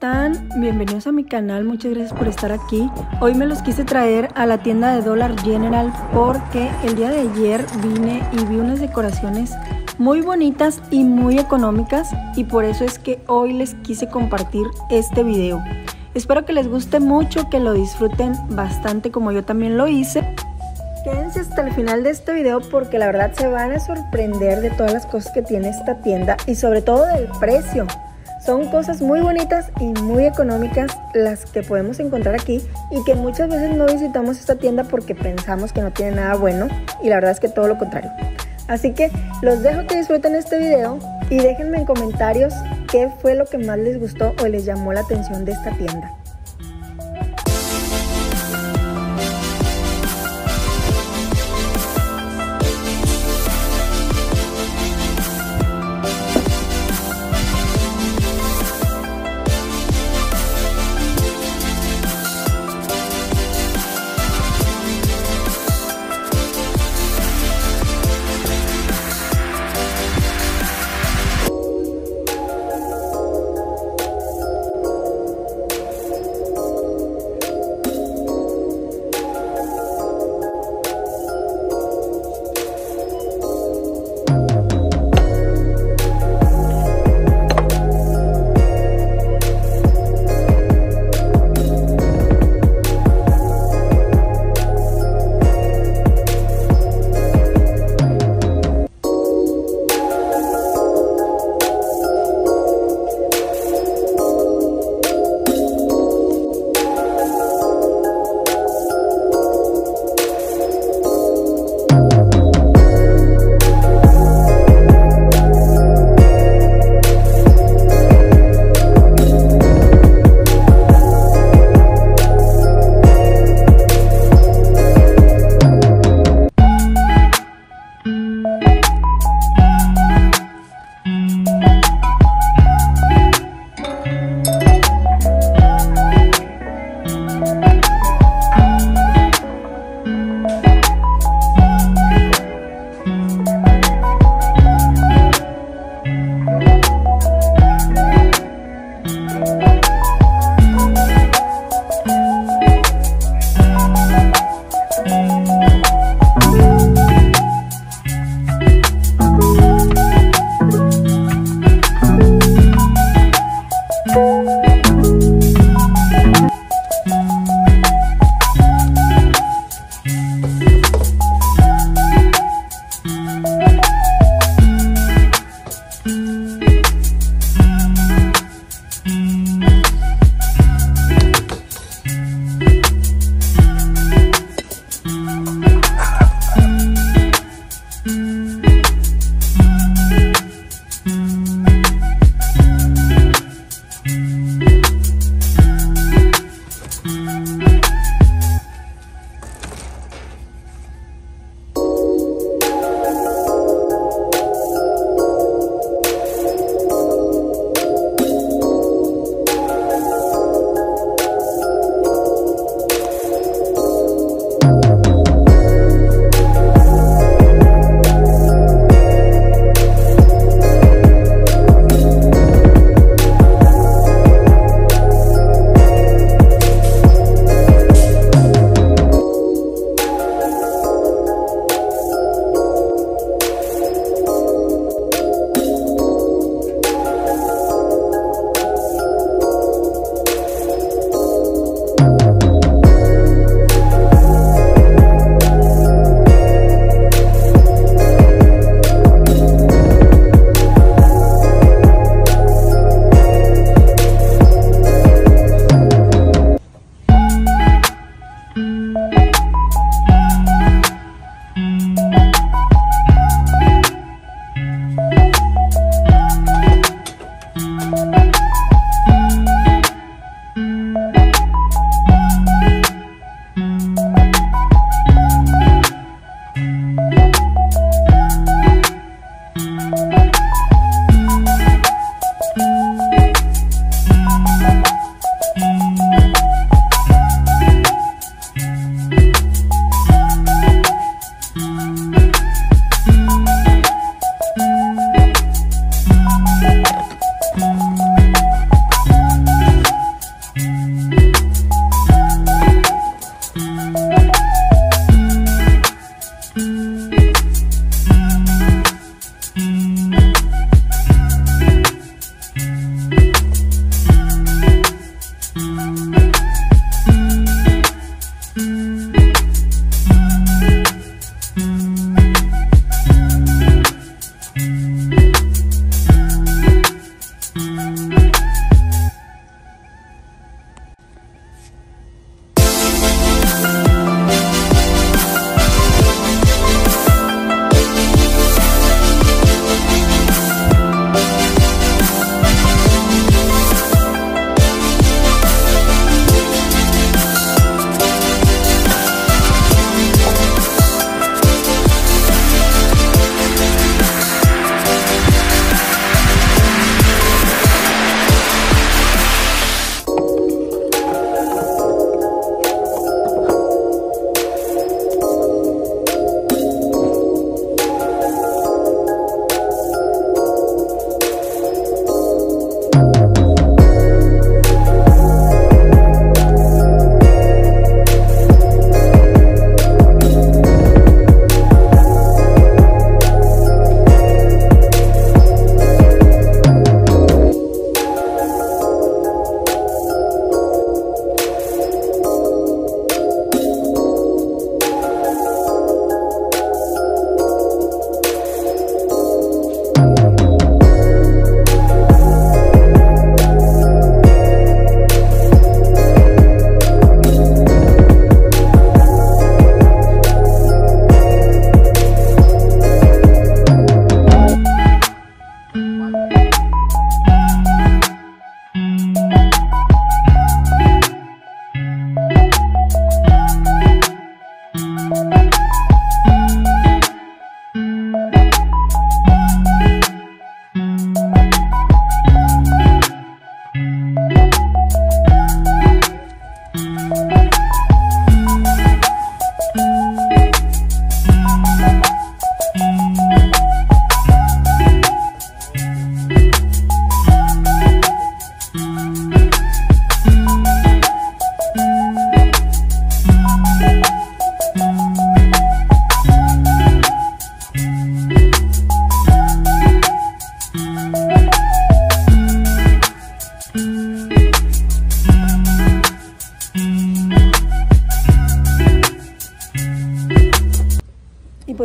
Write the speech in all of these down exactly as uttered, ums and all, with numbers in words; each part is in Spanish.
están? Bienvenidos a mi canal, muchas gracias por estar aquí. Hoy me los quise traer a la tienda de Dollar General porque el día de ayer vine y vi unas decoraciones muy bonitas y muy económicas, y por eso es que hoy les quise compartir este video. Espero que les guste mucho, que lo disfruten bastante como yo también lo hice. Quédense hasta el final de este video porque la verdad se van a sorprender de todas las cosas que tiene esta tienda y sobre todo del precio. Son cosas muy bonitas y muy económicas las que podemos encontrar aquí, y que muchas veces no visitamos esta tienda porque pensamos que no tiene nada bueno, y la verdad es que todo lo contrario. Así que los dejo que disfruten este video y déjenme en comentarios qué fue lo que más les gustó o les llamó la atención de esta tienda.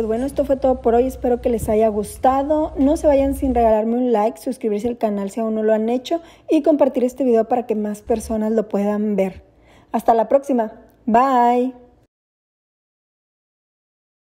bueno, esto fue todo por hoy. Espero que les haya gustado. No se vayan sin regalarme un like, suscribirse al canal si aún no lo han hecho y compartir este video para que más personas lo puedan ver. Hasta la próxima. Bye.